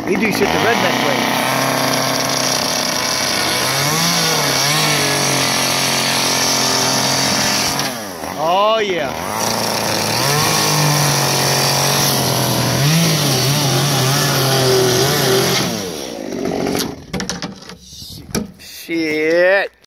He do shit the redneck way. Oh yeah. Shit.